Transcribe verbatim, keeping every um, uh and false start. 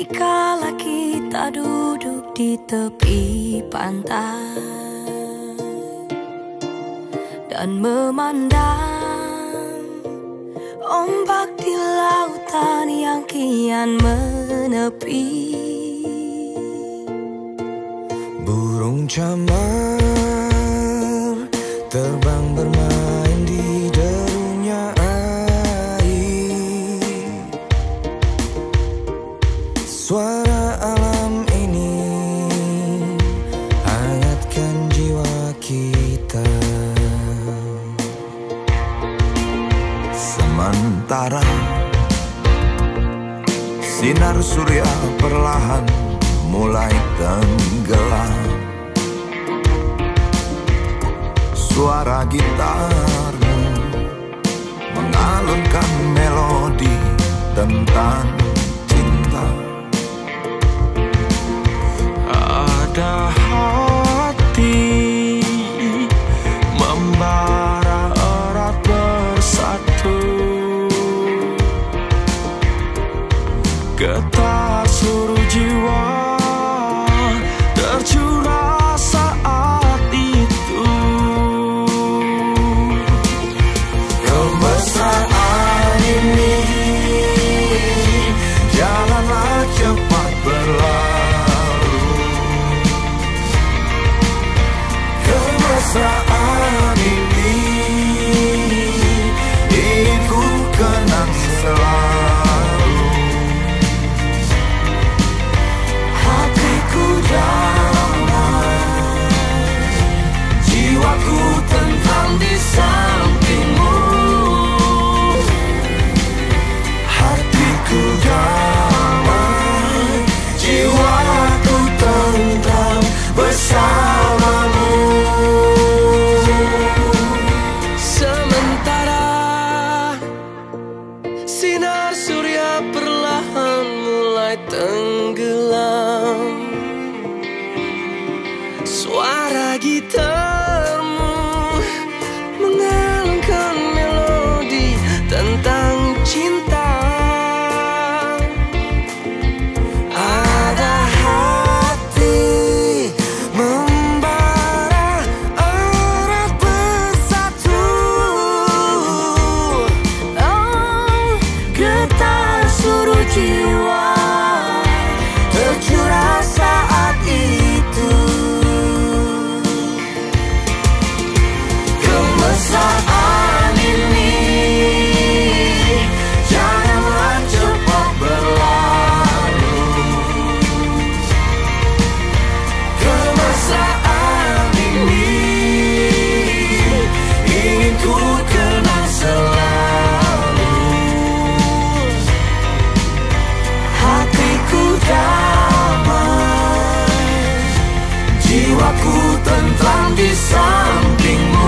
Dikala kita duduk di tepi pantai dan memandang ombak di lautan yang kian menepi, burung camar terbang bermain di derunya air. Suara alam ini hangatkan jiwa kita. Sementara sinar surya perlahan mulai tenggelam, suara gitarmu mengalunkan melodi tentang cinta. Ada hati membara erat bersatu, getar seluruh jiwa tercurah saat itu. Kemesraan ini janganlah cepat berlalu. Kemesraan ini ingin ku kenang selalu. Hatiku damai, jiwaku tentram di sampingmu. Hatiku damai, jiwaku tentram bersamamu. Sementara sinar surya perlahan mulai tenggelam, suara gitarmu mengalunkan melodi tentang cinta. Ada hati membara erat bersatu, oh, getar seluruh jiwa tercurah saat itu. Kemesraan ini janganlah cepat berlalu. Kemesraan ini ingin ku kenang selalu. Hatiku damai, jiwaku tentram di sampingmu.